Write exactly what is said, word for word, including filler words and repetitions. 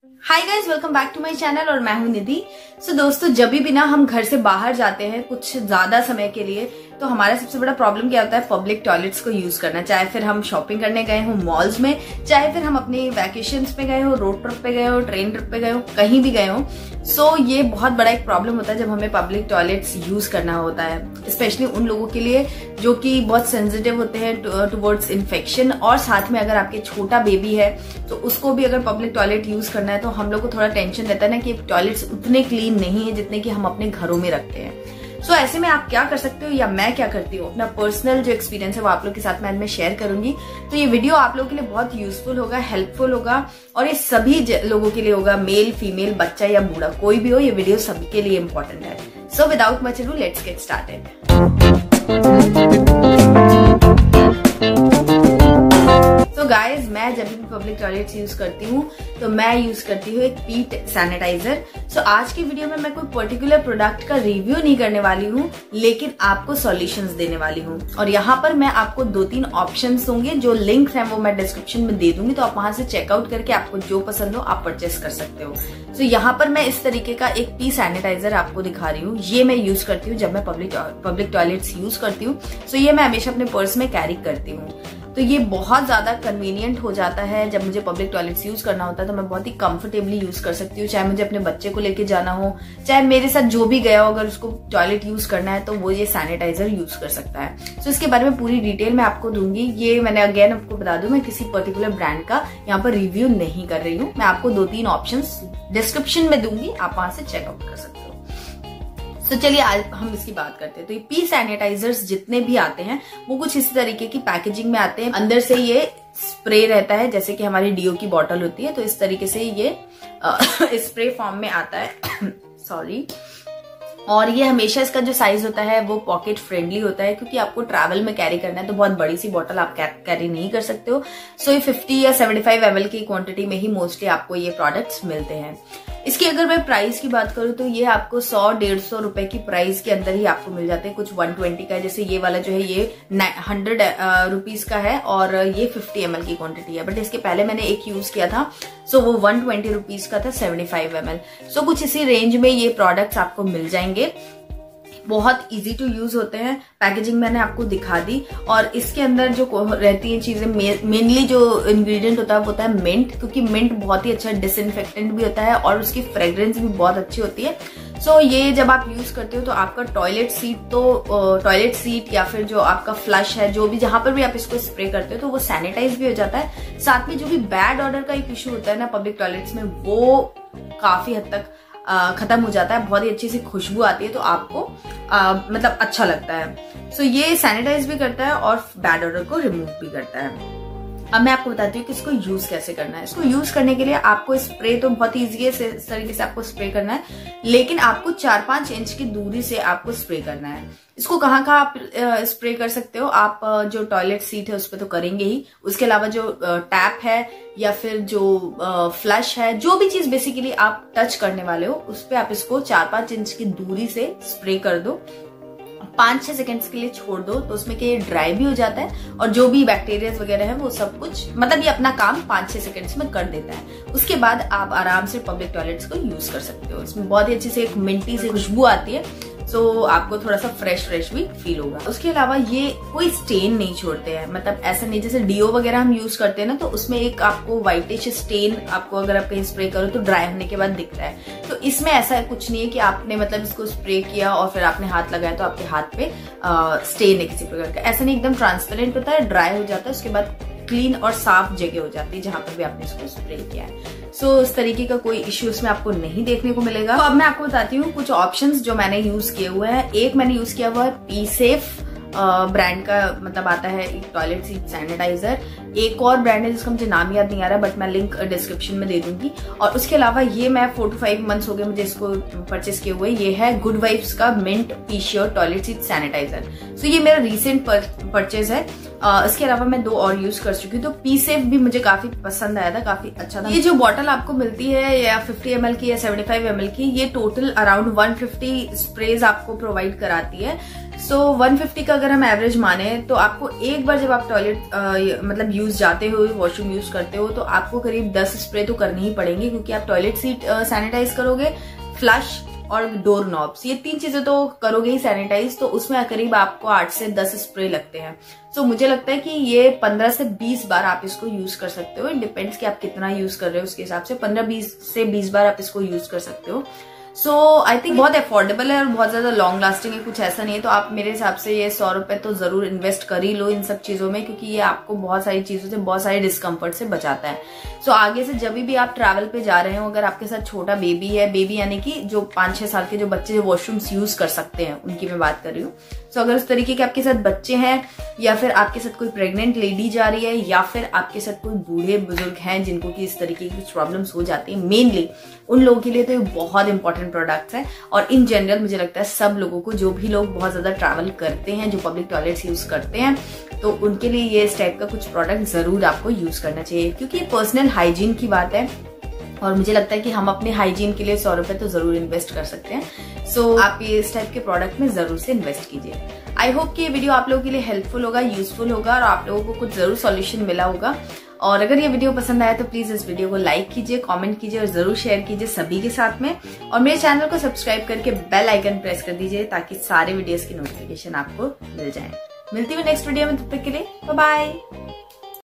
Hi guys, welcome back to my channel और मैं हूं निधि। सो so, दोस्तों जब भी ना हम घर से बाहर जाते हैं कुछ ज्यादा समय के लिए, तो हमारा सबसे बड़ा प्रॉब्लम क्या होता है, पब्लिक टॉयलेट्स को यूज करना। चाहे फिर हम शॉपिंग करने गए हो मॉल्स में, चाहे फिर हम अपने वैकेशंस पे गए हो, रोड ट्रिप पे गए हो, ट्रेन ट्रिप पे गए हो, कहीं भी गए हो। सो so, ये बहुत बड़ा एक प्रॉब्लम होता है जब हमें पब्लिक टॉयलेट्स यूज करना होता है, स्पेशली उन लोगों के लिए जो कि बहुत सेंसिटिव होते हैं टुवर्ड्स इन्फेक्शन। और साथ में अगर आपके छोटा बेबी है तो उसको भी अगर पब्लिक टॉयलेट यूज करना है तो हम लोग को थोड़ा टेंशन रहता है ना कि टॉयलेट्स उतने क्लीन नहीं है जितने कि हम अपने घरों में रखते हैं। सो so, ऐसे में आप क्या कर सकते हो या मैं क्या करती हूँ, अपना पर्सनल जो एक्सपीरियंस है वो आप लोग के साथ में मैं शेयर करूंगी। तो ये वीडियो आप लोगों के लिए बहुत यूजफुल होगा, हेल्पफुल होगा और ये सभी लोगों के लिए होगा, मेल फीमेल, बच्चा या बूढ़ा, कोई भी हो, ये वीडियो सभी के लिए इंपॉर्टेंट है। So without much ado let's get started. तो गाइज, मैं जब भी पब्लिक टॉयलेट्स यूज करती हूँ तो मैं यूज करती हूँ एक पीट सैनिटाइजर। सो so, आज की वीडियो में मैं कोई पर्टिकुलर प्रोडक्ट का रिव्यू नहीं करने वाली हूँ, लेकिन आपको सॉल्यूशंस देने वाली हूँ। और यहाँ पर मैं आपको दो तीन ऑप्शंस दूंगी, जो लिंक्स हैं वो मैं डिस्क्रिप्शन में दे दूंगी, तो आप वहां से चेकआउट करके आपको जो पसंद हो आप परचेस कर सकते हो। सो so, यहाँ पर मैं इस तरीके का एक पी सैनिटाइजर आपको दिखा रही हूँ। ये मैं यूज करती हूँ जब मैं पब्लिक पब्लिक टॉयलेट्स यूज करती हूँ। सो so, ये मैं हमेशा अपने पर्स में कैरी करती हूँ। तो ये बहुत ज्यादा कन्वीनियंट हो जाता है जब मुझे पब्लिक टॉयलेट्स यूज करना होता है, तो मैं बहुत ही कंफर्टेबली यूज कर सकती हूँ। चाहे मुझे अपने बच्चे को लेके जाना हो, चाहे मेरे साथ जो भी गया हो, अगर उसको टॉयलेट यूज करना है तो वो ये सैनिटाइजर यूज कर सकता है। सो so, इसके बारे में पूरी डिटेल मैं आपको दूंगी। ये मैंने अगेन आपको बता दूं, मैं किसी पर्टिकुलर ब्रांड का यहाँ पर रिव्यू नहीं कर रही हूँ। मैं आपको दो तीन ऑप्शन डिस्क्रिप्शन में दूंगी, आप वहां से चेकआउट कर सकते हो। तो चलिए आज हम इसकी बात करते हैं। तो ये पी सैनिटाइजर्स जितने भी आते हैं वो कुछ इस तरीके की पैकेजिंग में आते हैं। अंदर से ये स्प्रे रहता है, जैसे कि हमारी डीओ की बॉटल होती है, तो इस तरीके से ये स्प्रे फॉर्म में आता है। सॉरी। और ये हमेशा इसका जो साइज होता है वो पॉकेट फ्रेंडली होता है, क्योंकि आपको ट्रैवल में कैरी करना है तो बहुत बड़ी सी बॉटल आप कैरी नहीं कर सकते हो। सो ये फिफ्टी या सेवेंटी फाइव एम एल की क्वांटिटी में ही मोस्टली आपको ये प्रोडक्ट्स मिलते हैं। इसकी अगर मैं प्राइस की बात करूं तो ये आपको सौ डेढ़ सौ रुपए की प्राइस के अंदर ही आपको मिल जाते हैं। कुछ वन ट्वेंटी का है, जैसे ये वाला जो है ये हंड्रेड रुपीज का है और ये फिफ्टी एम एल की क्वांटिटी है। बट इसके पहले मैंने एक यूज किया था, सो वो वन ट्वेंटी रुपीज का था, seventy five M L. So कुछ इसी रेंज में ये प्रोडक्ट्स आपको मिल जाएंगे। बहुत इजी टू यूज होते हैं। पैकेजिंग मैंने आपको दिखा दी। और इसके अंदर जो रहती है चीजें, मेनली जो इंग्रेडिएंट होता है वो होता है मिंट, क्योंकि मिंट बहुत ही अच्छा डिसइंफेक्टेंट भी होता है और उसकी फ्रेग्रेंस भी बहुत अच्छी होती है। सो so, ये जब आप यूज करते हो तो आपका टॉयलेट सीट तो टॉयलेट सीट या फिर जो आपका फ्लश है, जो भी जहां पर भी आप इसको स्प्रे करते हो तो वो सैनिटाइज भी हो जाता है। साथ में जो भी बैड ऑर्डर का एक इशू होता है ना पब्लिक टॉयलेट्स में, वो काफी हद तक खत्म हो जाता है। बहुत ही अच्छी सी खुशबू आती है, तो आपको आ, मतलब अच्छा लगता है। सो so, ये सैनिटाइज भी करता है और बैड ऑडर को रिमूव भी करता है। अब मैं आपको बताती हूँ कि इसको यूज कैसे करना है। इसको यूज करने के लिए आपको स्प्रे तो बहुत ईजी है, इस तरीके से आपको स्प्रे करना है, लेकिन आपको चार पांच इंच की दूरी से आपको स्प्रे करना है। इसको कहाँ कहाँ आप स्प्रे कर सकते हो, आप जो टॉयलेट सीट है उस पर तो करेंगे ही, उसके अलावा जो टैप है या फिर जो फ्लश है, जो भी चीज बेसिकली आप टच करने वाले हो उस पर आप इसको चार पांच इंच की दूरी से स्प्रे कर दो। पांच छह सेकंड्स के लिए छोड़ दो, तो उसमें के ड्राई भी हो जाता है और जो भी बैक्टीरिया वगैरह है वो सब कुछ, मतलब ये अपना काम पांच छह सेकंड्स में कर देता है। उसके बाद आप आराम से पब्लिक टॉयलेट्स को यूज कर सकते हो। इसमें बहुत ही अच्छी से एक मिंटी से खुशबू आती है, तो आपको थोड़ा सा फ्रेश फ्रेश भी फील होगा। उसके अलावा ये कोई स्टेन नहीं छोड़ते हैं, मतलब ऐसा नहीं जैसे डीओ वगैरह हम यूज करते हैं ना, तो उसमें एक आपको व्हाइटिश स्टेन आपको अगर आप कहीं स्प्रे करो तो ड्राई होने के बाद दिखता है। तो इसमें ऐसा कुछ नहीं है कि आपने मतलब इसको स्प्रे किया और फिर आपने हाथ लगाया तो आपके हाथ पे आ, स्टेन है किसी प्रकार का, ऐसा नहीं। एकदम ट्रांसपेरेंट होता है, ड्राई हो जाता है, उसके बाद क्लीन और साफ जगह हो जाती है जहां पर भी आपने इसको स्प्रे किया है। सो so, इस तरीके का कोई इश्यू इसमें आपको नहीं देखने को मिलेगा। तो अब मैं आपको बताती हूँ कुछ ऑप्शंस जो मैंने यूज किए हुए हैं। एक मैंने यूज किया हुआ है पीसेफ ब्रांड का, मतलब आता है एक टॉयलेट सीट सैनिटाइजर। एक और ब्रांड है जिसका मुझे नाम याद नहीं आ रहा, बट मैं लिंक डिस्क्रिप्शन में दे दूंगी। और उसके अलावा ये मैं फोर टू फाइव मंथ्स हो गए मुझे इसको परचेस किए हुए। ये है गुड वाइब्स का mint T shirt toilet seat sanitizer. So ये मेरा रिसेंट परचेज है। uh, इसके अलावा मैं दो और यूज कर चुकी हूँ। तो पीसेफ भी मुझे काफी पसंद आया था, काफी अच्छा था। ये जो बॉटल आपको मिलती है या फिफ्टी एम एल की या सेवेंटी फाइव एम एल की, ये total around one fifty sprays आपको प्रोवाइड कराती है। सो वन फिफ्टी का अगर हम एवरेज माने तो आपको एक बार जब आप टॉयलेट मतलब यूज जाते हो, वॉशरूम यूज करते हो, तो आपको करीब दस स्प्रे तो करनी ही पड़ेंगे, क्योंकि आप टॉयलेट सीट सैनिटाइज करोगे, फ्लश और डोर नॉब्स, ये तीन चीजें तो करोगे ही सैनिटाइज, तो उसमें करीब आपको आठ से दस स्प्रे लगते हैं। सो so, मुझे लगता है कि ये पंद्रह से बीस बार आप इसको यूज कर सकते हो। इट डिपेंड्स कि आप कितना यूज कर रहे हो, उसके हिसाब से पंद्रह बीस से बीस बार आप इसको यूज कर सकते हो। सो आई थिंक बहुत अफोर्डेबल है और बहुत ज्यादा लॉन्ग लास्टिंग है, कुछ ऐसा नहीं है। तो आप मेरे हिसाब से ये सौ रुपए तो जरूर इन्वेस्ट कर ही लो इन सब चीजों में, क्योंकि ये आपको बहुत सारी चीजों से, बहुत सारे डिस्कम्फर्ट से बचाता है। सो so, आगे से जब भी आप ट्रैवल पे जा रहे हो, अगर आपके साथ छोटा बेबी है, बेबी यानी कि जो पांच छह साल के जो बच्चे जो वॉशरूम्स यूज कर सकते हैं, उनकी मैं बात कर रही हूँ। सो so, अगर उस तरीके के आपके साथ बच्चे हैं, या फिर आपके साथ कोई प्रेग्नेंट लेडी जा रही है, या फिर आपके साथ कोई बूढ़े बुजुर्ग हैं जिनको कि इस तरीके की कुछ प्रॉब्लम्स हो जाती है, मेनली उन लोगों के लिए तो ये बहुत इंपॉर्टेंट प्रोडक्ट्स है। और इन जनरल मुझे लगता है सब लोगों को, जो भी लोग बहुत ज्यादा ट्रैवल करते हैं, जो पब्लिक टॉयलेट्स यूज करते हैं, तो उनके लिए ये इस टाइप का कुछ प्रोडक्ट जरूर आपको यूज करना चाहिए, क्योंकि ये पर्सनल हाइजीन की बात है। और मुझे लगता है कि हम अपने हाइजीन के लिए सौ रुपए तो जरूर इन्वेस्ट कर सकते हैं। सो so, आप ये इस टाइप के प्रोडक्ट में जरूर से इन्वेस्ट कीजिए। आई होप कि ये वीडियो आप लोगों के लिए हेल्पफुल होगा, यूजफुल होगा, और आप लोगों को कुछ जरूर सॉल्यूशन मिला होगा। और अगर ये वीडियो पसंद आया तो प्लीज इस वीडियो को लाइक कीजिए, कमेंट कीजिए और जरूर शेयर कीजिए सभी के साथ में। और मेरे चैनल को सब्सक्राइब करके बेल आइकन प्रेस कर दीजिए, ताकि सारे वीडियोस की नोटिफिकेशन आपको मिल जाए। मिलती हूँ नेक्स्ट वीडियो में, तब तक के लिए बाय बाय।